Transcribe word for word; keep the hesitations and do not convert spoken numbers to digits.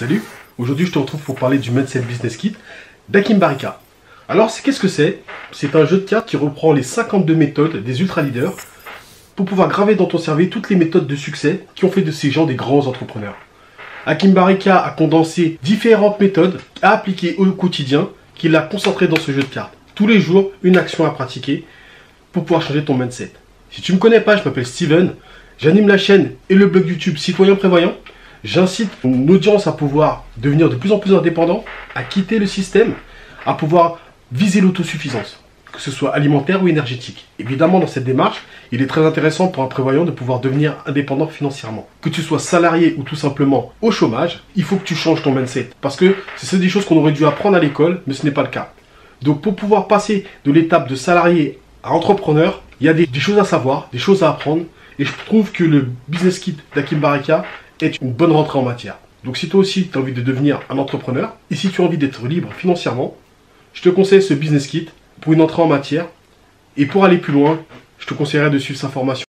Salut, aujourd'hui je te retrouve pour parler du Mindset Business Kit d'Hakim Barika. Alors qu'est-ce que c'est? C'est un jeu de cartes qui reprend les cinquante-deux méthodes des ultra leaders pour pouvoir graver dans ton cerveau toutes les méthodes de succès qui ont fait de ces gens des grands entrepreneurs. Hakim Barika a condensé différentes méthodes à appliquer au quotidien qu'il a concentrées dans ce jeu de cartes. Tous les jours, une action à pratiquer pour pouvoir changer ton mindset. Si tu ne me connais pas, je m'appelle Steven, j'anime la chaîne et le blog YouTube Citoyen Prévoyant. J'incite mon audience à pouvoir devenir de plus en plus indépendant, à quitter le système, à pouvoir viser l'autosuffisance, que ce soit alimentaire ou énergétique. Évidemment, dans cette démarche, il est très intéressant pour un prévoyant de pouvoir devenir indépendant financièrement. Que tu sois salarié ou tout simplement au chômage, il faut que tu changes ton mindset. Parce que c'est des choses qu'on aurait dû apprendre à l'école, mais ce n'est pas le cas. Donc pour pouvoir passer de l'étape de salarié à entrepreneur, il y a des, des choses à savoir, des choses à apprendre. Et je trouve que le Business Kit d'Hakim Barika est une bonne rentrée en matière. Donc si toi aussi tu as envie de devenir un entrepreneur, et si tu as envie d'être libre financièrement, je te conseille ce Business Kit pour une entrée en matière. Et pour aller plus loin, je te conseillerais de suivre sa formation.